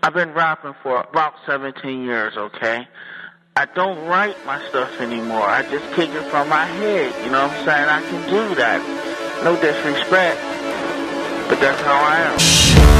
I've been rapping for about 17 years, okay? I don't write my stuff anymore. I just kick it from my head, you know what I'm saying? I can do that. No disrespect, but that's how I am.